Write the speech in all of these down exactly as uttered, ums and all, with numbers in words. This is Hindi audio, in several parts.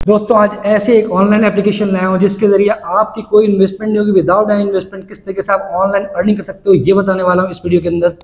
दोस्तों आज ऐसे एक ऑनलाइन एप्लीकेशन लाया हूं जिसके जरिए आपकी कोई इन्वेस्टमेंट नहीं होगी। विदाउट एनी इन्वेस्टमेंट किस तरीके से आप ऑनलाइन अर्निंग कर सकते हो ये बताने वाला हूं इस वीडियो के अंदर।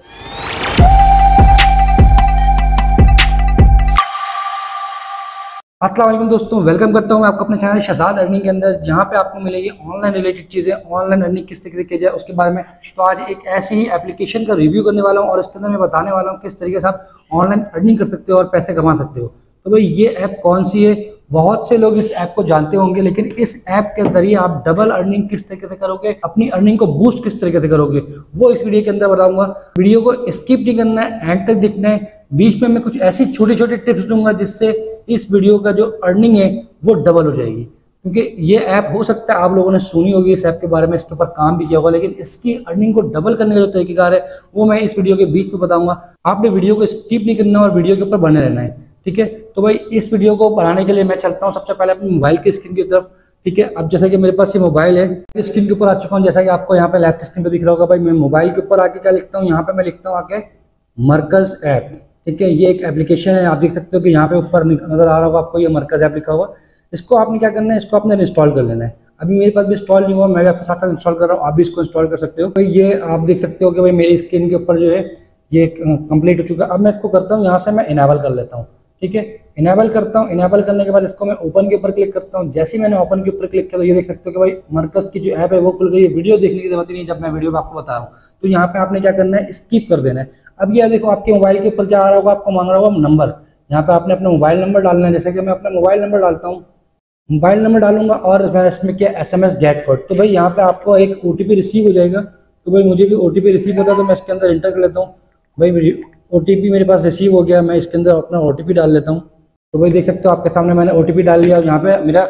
अस्सलाम वालेकुम दोस्तों, वेलकम करता हूं मैं आपको अपने चैनल शहजाद अर्निंग के अंदर, जहां पे आपको मिलेगी ऑनलाइन रिलेटेड चीजें, ऑनलाइन अर्निंग किस तरीके से की जाए उसके बारे में। तो आज एक ऐसी ही एप्लीकेशन का रिव्यू करने वाला हूं और इसके अंदर मैं बताने वाला हूं किस तरीके से आप ऑनलाइन अर्निंग कर सकते हो और पैसे कमा सकते हो। तो भाई ये ऐप कौन सी है? बहुत से लोग इस ऐप को जानते होंगे, लेकिन इस ऐप के जरिए आप डबल अर्निंग किस तरीके से करोगे, अपनी अर्निंग को बूस्ट किस तरीके से करोगे, वो इस वीडियो के अंदर बताऊंगा। वीडियो को स्किप नहीं करना है, एंड तक देखना है। बीच में मैं कुछ ऐसी छोटी छोटी टिप्स दूंगा जिससे इस वीडियो का जो अर्निंग है वो डबल हो जाएगी। क्योंकि ये ऐप हो सकता है आप लोगों ने सुनी होगी इस ऐप के बारे में, इसके ऊपर काम भी किया होगा, लेकिन इसकी अर्निंग को डबल करने का जो तरीकेकार है वो मैं इस वीडियो के बीच में बताऊंगा। आपने वीडियो को स्किप नहीं करना और वीडियो के ऊपर बने रहना है, ठीक है। तो भाई इस वीडियो को बनाने के लिए मैं चलता हूँ सबसे पहले अपने मोबाइल की स्क्रीन की तरफ, ठीक है। अब जैसा कि मेरे पास ये मोबाइल है, स्क्रीन के ऊपर आ चुका हूँ, जैसा कि आपको यहाँ पे लेफ्ट स्क्रीन पे दिख रहा होगा। भाई मैं मोबाइल के ऊपर आके क्या लिखता हूँ, यहाँ पे मैं लिखता हूँ आके मरकज ऐप, ठीक है। ये एक एप्लीकेशन है, आप देख सकते हो कि यहाँ पे ऊपर नजर आ रहा होगा आपको, ये मरकज ऐप लिखा हुआ। इसको आपने क्या करना है, इसको आपने इंस्टॉल कर लेना है। अभी मेरे पास भी इंस्टॉल नहीं हुआ, मैं भी आपके साथ साथ इंस्टॉल कर रहा हूँ, आप भी इसको इंस्टॉल कर सकते हो। तो ये आप देख सकते हो कि भाई मेरी स्क्रीन के ऊपर जो है ये कंप्लीट हो चुका है। अब मैं इसको करता हूँ, यहाँ से मैं इनेबल कर लेता हूँ, ठीक है। इनेबल करता हूँ, इनेबल करने के बाद इसको मैं ओपन के ऊपर क्लिक करता हूँ। जैसे ही मैंने ओपन के ऊपर क्लिक किया तो ये देख सकते हो कि भाई मरकज की जो ऐप है वो खुल गई है। वीडियो देखने की जरूरत ही नहीं, जब मैं वीडियो में आपको बता रहा हूँ। तो यहाँ पे आपने क्या करना है, स्किप कर देना है। अब ये देखो आपके मोबाइल के ऊपर क्या आ रहा होगा, आपको मांग रहा होगा नंबर। यहाँ पे आपने अपना मोबाइल नंबर डालना है। जैसे कि मैं अपना मोबाइल नंबर डालता हूँ, मोबाइल नंबर डालूंगा और मैं इसमें क्या S M S get code. तो भाई यहाँ पे आपको एक ओटीपी रिसीव हो जाएगा। तो भाई मुझे भी ओटीपी रिसीव होता है, तो मैं इसके अंदर इंटर कर लेता हूँ। भाई ओटीपी मेरे पास रिसीव हो गया, मैं इसके अंदर अपना ओटीपी डाल लेता हूँ। तो भाई देख सकते हो आपके सामने मैंने ओटीपी डाल दिया और यहाँ पे मेरा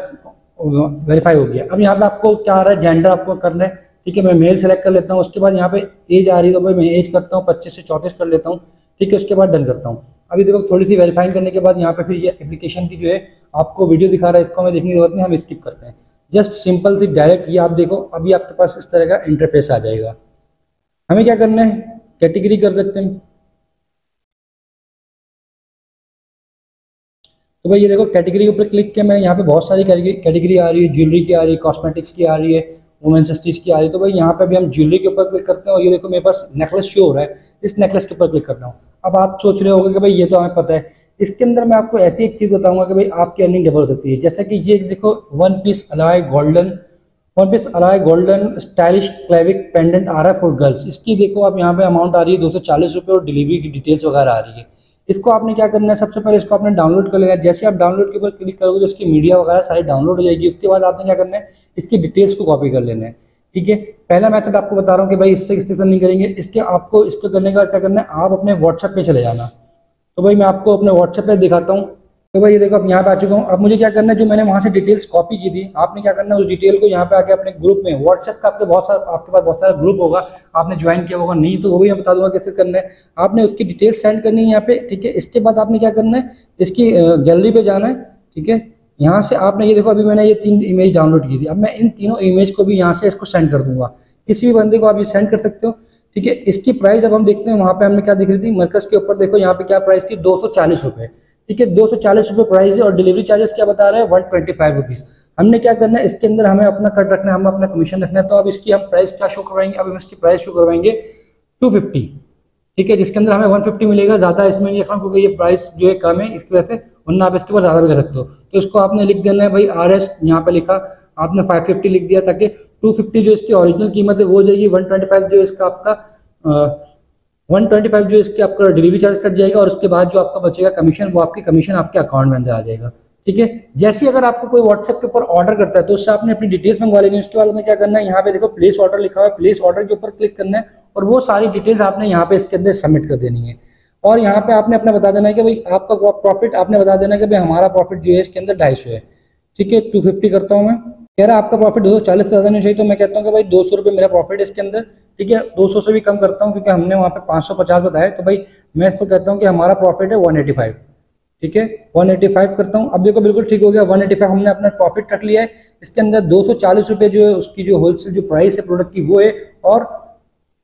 वेरीफाई हो गया। अब यहाँ पे आपको क्या आ रहा है, जेंडर आपको करना है, ठीक है। मैं मेल सेलेक्ट कर लेता हूँ। उसके बाद यहाँ पे एज आ रही है, तो भाई मैं एज करता हूँ पच्चीस से चौंतीस कर लेता हूँ, ठीक है। उसके बाद डन करता हूँ। अभी देखो थोड़ी सी वेरीफाई करने के बाद यहाँ पे फिर ये एप्लीकेशन की जो है आपको वीडियो दिखा रहा है, इसको हमें देखने की जरूरत नहीं, हम स्किप करते हैं। जस्ट सिंपल सी डायरेक्ट ये आप देखो, अभी आपके पास इस तरह का इंटरफेस आ जाएगा। हमें क्या करना है, कैटेगरी कर देते हैं। तो भाई ये देखो कैटेगरी के ऊपर क्लिक किया मैंने, यहाँ पे बहुत सारी कैटेगरी आ रही है, ज्वेलरी की आ रही है, कॉस्मेटिक्स की आ रही है, वुमेन्स स्टिच की आ रही है। तो भाई यहाँ पे भी हम ज्वेलरी के ऊपर क्लिक करते हैं और ये देखो मेरे पास नेकलेस शो हो रहा है, इस नेकलेस के ऊपर क्लिक करता हूँ। अब आप सोच रहे होंगे कि भाई ये तो हमें पता है, इसके अंदर मैं आपको ऐसी एक चीज बताऊंगा कि भाई आपकी अर्निंग डबल हो सकती है। जैसे कि ये देखो one piece alloy golden one piece alloy golden stylish क्लेविक पेंडेंट आ रहा है फॉर गर्ल्स। इसकी देखो आप यहाँ पे अमाउंट आ रही है दो सौ चालीस रुपये और डिलीवरी की डिटेल्स वगैरह आ रही है। इसको आपने क्या करना है, सबसे पहले इसको आपने डाउनलोड कर लेना है। जैसे आप डाउनलोड के ऊपर क्लिक करोगे तो इसकी मीडिया वगैरह सारी डाउनलोड हो जाएगी। उसके बाद आपने क्या करना है, इसकी डिटेल्स को कॉपी कर लेना है, ठीक है। पहला मेथड आपको बता रहा हूँ कि भाई इससे किस तरह नहीं करेंगे। इसके आपको इसको करने के बाद क्या करना है, आप अपने व्हाट्सएप पे चले जाना। तो भाई मैं आपको अपने व्हाट्सएप पे दिखाता हूँ। तो भाई ये देखो अब यहाँ पे आ चुका हूँ। अब मुझे क्या करना है, जो मैंने वहां से डिटेल्स कॉपी की थी, आपने क्या करना है उस डिटेल को यहाँ पे आके अपने ग्रुप में, व्हाट्सएप का आपके बहुत सारा आपके पास बहुत सारा ग्रुप होगा, आपने ज्वाइन किया होगा, नहीं तो वो भी मैं बता दूंगा कैसे करना है। आपने उसकी डिटेल्स सेंड करनी है यहाँ पे, ठीक है। इसके बाद आपने क्या करना है, इसकी गैलरी पे जाना है, ठीक है। यहाँ से आपने ये देखो अभी मैंने ये तीन इमेज डाउनलोड की थी। अब मैं इन तीनों इमेज को भी यहाँ से इसको सेंड कर दूंगा, किसी भी बंदे को आप ये सेंड कर सकते हो, ठीक है। इसकी प्राइस अब हम देखते हैं, वहां पे हमने क्या दिख रही थी, मरकज के ऊपर देखो यहाँ पे क्या प्राइस थी, दो सौ चालीस रुपए, ठीक है। दो सौ चालीस रुपए प्राइस है और डिलीवरी चार्जेस क्या बता रहे हैं, वन ट्वेंटी फाइव रुपीज। हमने क्या करना है, इसके अंदर हमें अपना कट रखना है, हमें अपना कमीशन रखना है। तो अब इसकी हम प्राइस क्या शो करवाएंगे, अब हम इसकी प्राइस शो करवाएंगे टू फिफ्टी, ठीक है, जिसके अंदर हमें वन फिफ्टी मिलेगा। ज्यादा इसमें नहीं रखना क्योंकि ये प्राइस जो है कम है इसकी वजह से, वरना आप इसके ऊपर ज्यादा भी कर सकते हो। तो इसको आपने लिख देना है भाई आर एस, यहाँ पे लिखा आपने फाइव फिफ्टी लिख दिया, ताकि टू फिफ्टी जो इसकी ओरिजिनल कीमत है वो हो जाएगी, वन ट्वेंटी फाइव जो इसका आपका वन ट्वेंटी फाइव जो इसके आपका डिलीवरी चार्ज कट जाएगा और उसके बाद जो आपका बचेगा कमीशन, वो आपकी कमीशन आपके अकाउंट में अंदर आ जाएगा, ठीक है। जैसे अगर आपको कोई व्हाट्सएप के ऊपर ऑर्डर करता है तो उससे आपने अपनी डिटेल्स मंगवा लेनी है। उसके बाद में क्या करना है, यहाँ पे देखो प्लेस ऑर्डर लिखा हुआ है, प्लेस ऑर्डर के ऊपर क्लिक करना है और वो सारी डिटेल्स आपने यहाँ पे इसके अंदर सबमिट कर देनी है। और यहाँ पे आपने अपना बता देना है कि भाई आपका प्रॉफिट, आपने बता देना है कि भाई हमारा प्रॉफिट जो है इसके अंदर ढाई सौ है, ठीक है। टू फिफ्टी करता हूँ मैं, कह रहा है आपका प्रॉफिट दो सौ चालीस से ज्यादा नहीं चाहिए, तो मैं कहता हूँ कि भाई दो सौ रुपये मेरा प्रॉफिट है इसके अंदर, ठीक है। दो सौ से भी कम करता हूँ क्योंकि हमने वहाँ पे पाँच सौ पचास बताया। तो भाई मैं इसको कहता हूँ कि हमारा प्रॉफिट है वन एटी फाइव, ठीक है। वन एटी फाइव करता हूँ। अब देखो बिल्कुल ठीक हो गया, वन एटी फाइव हमने अपना प्रॉफिट रख लिया है। इसके अंदर दो सौ चालीस रुपये जो है उसकी जो होलसेल जो प्राइस है प्रोडक्ट की वो है, और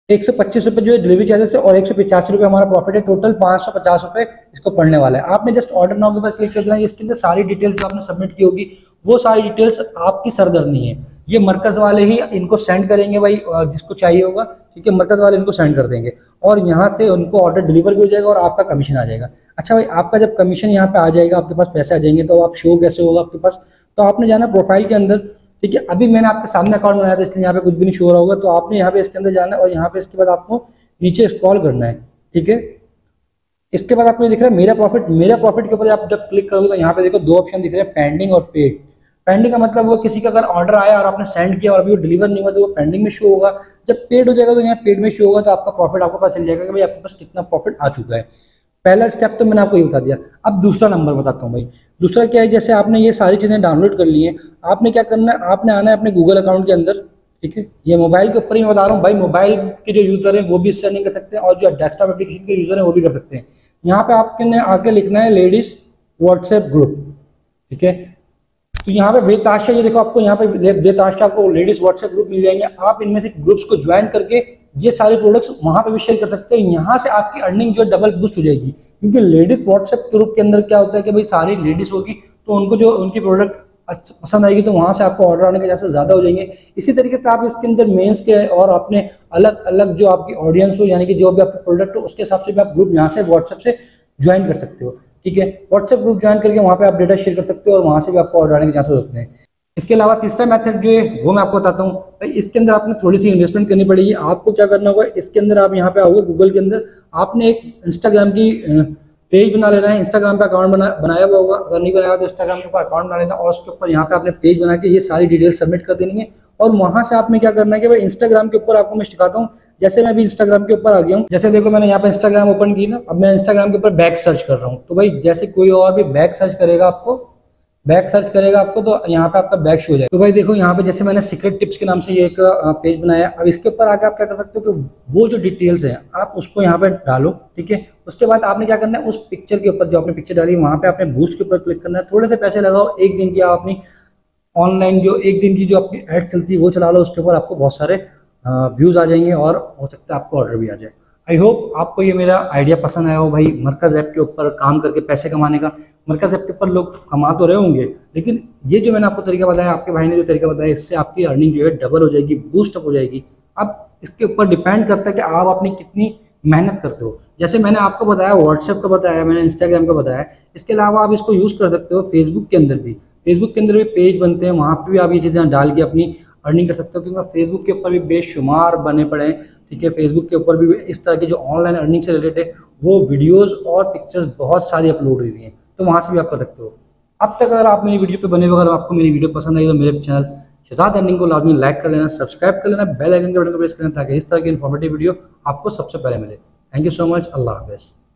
एक सौ पच्चीस रुपये जो है डिलीवरी चार्जेस है और एक सौ पचासी रुपये हमारा प्रॉफिट है, टोटल पाँच सौ पचास रुपये इसको पड़ने वाला है। आपने जस्ट ऑर्डर नाउ के ऊपर क्लिक कर देना है। इसके अंदर सारी डिटेल्स जो आपने सबमिट की होगी वो सारी डिटेल्स आपकी सरदर्द नहीं है, ये मरकज वाले ही इनको सेंड करेंगे भाई, जिसको चाहिए होगा, ठीक है, मरकज वाले इनको सेंड कर देंगे और यहाँ से उनको ऑर्डर डिलीवर भी हो जाएगा और आपका कमीशन आ जाएगा। अच्छा भाई, आपका जब कमीशन यहाँ पे आ जाएगा, आपके पास पैसे आ जाएंगे, तो आप शो कैसे होगा आपके पास, तो आपने जाना प्रोफाइल के अंदर, ठीक है। अभी मैंने आपके सामने अकाउंट बनाया था इसलिए यहाँ पे कुछ भी नहीं शो हो रहा होगा, तो आपने यहाँ पे इसके अंदर जाना है और यहाँ पे इसके बाद आपको नीचे स्क्रॉल करना है, ठीक है। इसके बाद आपको दिख रहा है मेरा प्रॉफिट। मेरा प्रॉफिट के ऊपर आप जब क्लिक करोगे तो यहाँ पे देखो दो ऑप्शन दिख रहे हैं, पेंडिंग और पेड। पेंडिंग का मतलब वो किसी का अगर ऑर्डर आया और आपने सेंड किया और अभी वो डिलीवर नहीं हुआ तो वो पेंडिंग में शो होगा। जब पेड हो जाएगा तो यहाँ पेड में शो होगा, तो आपका प्रॉफिट आपको पता चल जाएगा कि भाई आपके पास कितना प्रॉफिट आ चुका है। पहला स्टेप तो मैंने आपको ये बता दिया। अब दूसरा नंबर बताता हूँ भाई। दूसरा क्या है, जैसे आपने ये सारी चीजें डाउनलोड कर ली हैं, आपने क्या करना है, आपने आना है अपने गूगल अकाउंट के अंदर, ठीक है। ये मोबाइल के ऊपर ही मैं बता रहा हूँ भाई, मोबाइल के जो यूजर हैं वो भी इससे अर्निंग कर सकते हैं और जो डेस्कटॉप एप्लीकेशन के यूजर हैं वो भी कर सकते हैं। यहाँ पे आपके आके लिखना है लेडीज व्हाट्सएप ग्रुप, ठीक है। तो यहाँ पे बेताशा, ये देखो आपको यहाँ पे बेताशा आपको लेडीज व्हाट्सएप ग्रुप मिल जाएंगे। आप इनमें से ग्रुप्स को ज्वाइन करके ये सारे प्रोडक्ट्स वहां पे भी शेयर कर सकते हैं। यहाँ से आपकी अर्निंग जो डबल बूस्ट हो जाएगी, क्योंकि लेडीज व्हाट्सएप ग्रुप के अंदर क्या होता है कि भाई सारी लेडीज होगी तो उनको जो उनकी प्रोडक्ट अच्छा पसंद आएगी तो वहां से आपको ऑर्डर आने के चांसेस ज्यादा हो जाएंगे। इसी तरीके से आप इसके अंदर मेंस के और अपने अलग अलग जो आपकी ऑडियंस हो, यानी कि जो भी आपका प्रोडक्ट हो, उसके हिसाब से भी आप ग्रुप यहाँ से व्हाट्सएप से ज्वाइन कर सकते हो, ठीक है। व्हाट्सएप ग्रुप ज्वाइन करके वहाँ पे आप डेटा शेयर कर सकते हो और वहां से भी आपको ऑर्डर आने के चांसेस होते हैं। इसके अलावा तीसरा मेथड जो है वो मैं आपको बताता हूँ भाई। इसके अंदर आपने थोड़ी सी इन्वेस्टमेंट करनी पड़ेगी। आपको क्या करना होगा, इसके अंदर आप यहाँ पे आओगे गूगल के अंदर, आपने एक इंस्टाग्राम की पेज बना लेना है। इंस्टाग्राम पे अकाउंट बना बनाया हुआ होगा, अगर नहीं बनाया तो इंस्टाग्राम के ऊपर अकाउंट बना लेना और उसके ऊपर यहाँ पे आपने पेज बना के ये सारी डिटेल्स सबमिट कर देनी है। और वहां से आपने क्या करना है कि भाई इंस्टाग्राम के ऊपर आपको मैं सिखाता हूँ। जैसे मैं अभी इंस्टाग्राम के ऊपर आ गया हूँ, जैसे देखो मैंने यहाँ पे इंस्टाग्राम ओपन की ना, अब मैं इंस्टाग्राम के ऊपर बैक सर्च कर रहा हूँ। तो भाई जैसे कोई और भी बैक सर्च करेगा आपको बैक सर्च करेगा आपको तो यहाँ पे आपका बैक शो हो जाएगा। तो भाई देखो यहाँ पे जैसे मैंने सीक्रेट टिप्स के नाम से ये एक पेज बनाया। अब इसके ऊपर आके आप क्या कर सकते हो कि वो जो डिटेल्स है आप उसको यहाँ पे डालो, ठीक है। उसके बाद आपने क्या करना है, उस पिक्चर के ऊपर जो आपने पिक्चर डाली वहां पे आपने बूस्ट के ऊपर क्लिक करना है। थोड़े से पैसे लगाओ, एक दिन की आप अपनी ऑनलाइन जो एक दिन की जो आपकी एड चलती है वो चला लो, उसके ऊपर आपको बहुत सारे व्यूज आ जाएंगे और हो सकता है आपको ऑर्डर भी आ जाए। आई होप आपको ये मेरा आइडिया पसंद आया हो भाई, मरकज ऐप के ऊपर काम करके पैसे कमाने का। मरकज ऐप के ऊपर लोग कमा तो रहे होंगे, लेकिन ये जो मैंने आपको तरीका बताया, आपके भाई ने जो तरीका बताया, इससे आपकी अर्निंग जो है डबल हो जाएगी, बूस्ट अप हो जाएगी। अब इसके ऊपर डिपेंड करता है कि आप अपनी कितनी मेहनत करते हो। जैसे मैंने आपको बताया व्हाट्सएप का बताया, मैंने इंस्टाग्राम का बताया, इसके अलावा आप इसको यूज कर सकते हो फेसबुक के अंदर भी। फेसबुक के अंदर भी पेज बनते हैं, वहां पर भी आप ये चीजें डाल के अपनी अर्निंग कर सकते हो, क्योंकि फेसबुक के ऊपर भी बेशुमार बने पड़े हैं, ठीक है। फेसबुक के ऊपर भी इस तरह की जो ऑनलाइन अर्निंग से रिलेटेड वो वीडियोस और पिक्चर्स बहुत सारी अपलोड हुई हैं, तो वहां से भी आप कर सकते हो। अब तक अगर आप मेरी वीडियो पे बने हुए, अगर आपको मेरी वीडियो पसंद आई तो मेरे चैनल शहजाद अर्निंग को लाजमी लाइक कर लेना, सब्सक्राइब कर लेना, बेल आइकन के बटन को प्रेस कर लेना, ताकि इस तरह की इन्फॉर्मेटिव वीडियो आपको सबसे पहले मिले। Thank you so much. Allah हाफिज़।